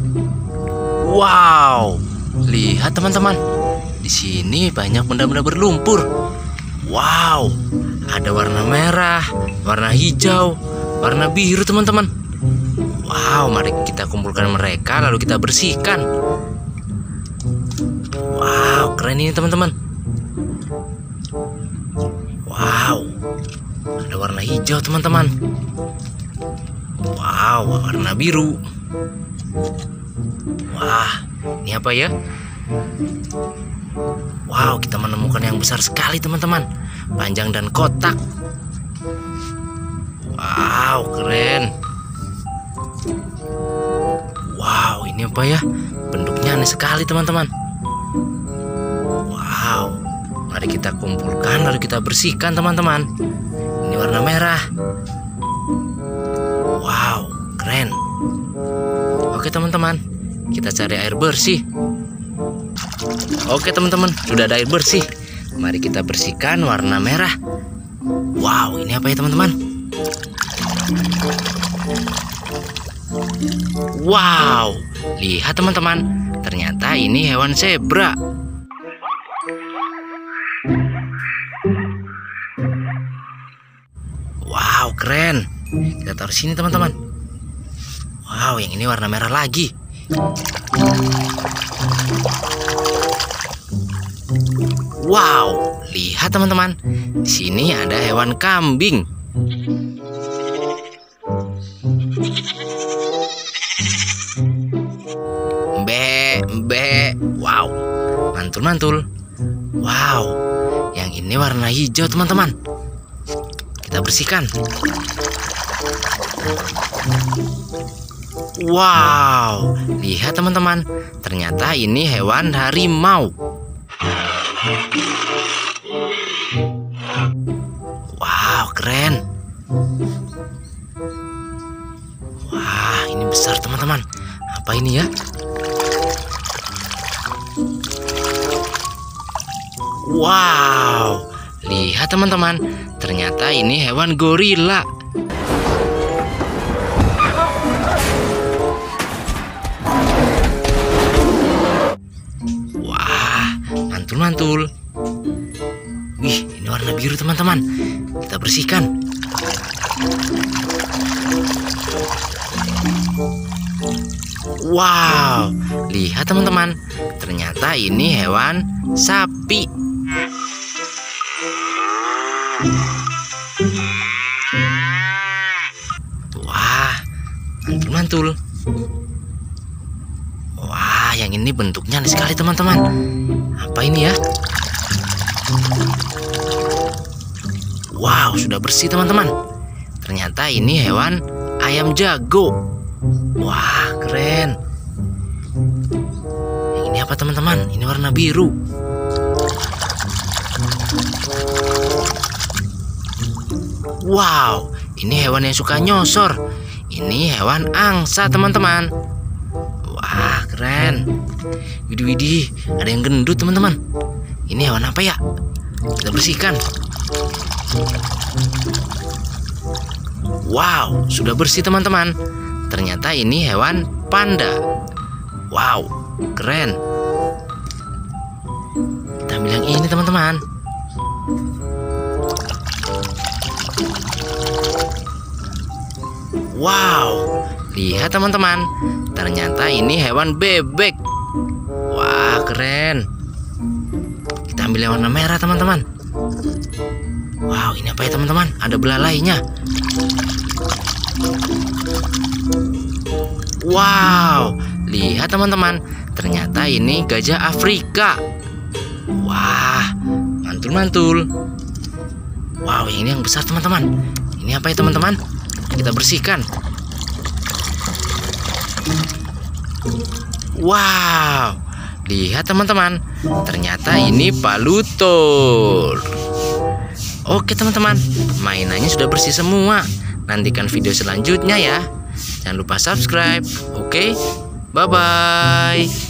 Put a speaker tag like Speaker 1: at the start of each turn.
Speaker 1: Wow, lihat teman-teman. Di sini banyak benda-benda berlumpur. Wow, ada warna merah, warna hijau, warna biru teman-teman. Wow, mari kita kumpulkan mereka lalu kita bersihkan. Wow, keren ini teman-teman. Wow, ada warna hijau teman-teman. Wow, warna biru. Wah, ini apa ya? Wow, kita menemukan yang besar sekali teman-teman, panjang dan kotak. Wow, keren. Wow, ini apa ya? Bentuknya aneh sekali teman-teman. Wow, mari kita kumpulkan lalu kita bersihkan teman-teman. Ini warna merah. Wow, keren. Oke teman-teman, kita cari air bersih. Oke teman-teman, sudah ada air bersih. Mari kita bersihkan warna merah. Wow, ini apa ya teman-teman? Wow, lihat teman-teman, ternyata ini hewan zebra. Wow, keren. Kita taruh sini teman-teman. Wow, yang ini warna merah lagi. Wow, lihat teman-teman. Di sini ada hewan kambing. Mbe. Wow, mantul-mantul. Wow, yang ini warna hijau teman-teman. Kita bersihkan. Wow, lihat teman-teman, ternyata ini hewan harimau. Wow, keren. Wah, ini besar teman-teman. Apa ini ya? Wow, lihat teman-teman, ternyata ini hewan gorila. Mantul-mantul. Wih, ini warna biru teman-teman. Kita bersihkan. Wow, lihat teman-teman, ternyata ini hewan sapi. Wah, mantul-mantul. Wah, yang ini bentuknya aneh sekali teman-teman. Apa ini ya? Wow, sudah bersih teman-teman. Ternyata ini hewan ayam jago. Wah, keren. Yang ini apa teman-teman? Ini warna biru. Wow, ini hewan yang suka nyosor. Ini hewan angsa teman-teman. Wah, keren. Widih, ada yang gendut teman-teman. Ini hewan apa ya? Kita bersihkan. Wow, sudah bersih teman-teman. Ternyata ini hewan panda. Wow, keren. Kita ambil yang ini teman-teman. Wow, lihat teman-teman, ternyata ini hewan bebek. Wah, keren. Kita ambil yang warna merah teman-teman. Wow, ini apa ya teman-teman? Ada belalainya. Wow, lihat teman-teman, ternyata ini gajah Afrika. Wah, mantul-mantul. Wow, yang ini yang besar teman-teman. Ini apa ya teman-teman? Kita bersihkan. Wow, lihat teman-teman, ternyata ini palutor. Oke teman-teman, mainannya sudah bersih semua. Nantikan video selanjutnya ya. Jangan lupa subscribe. Oke, bye-bye.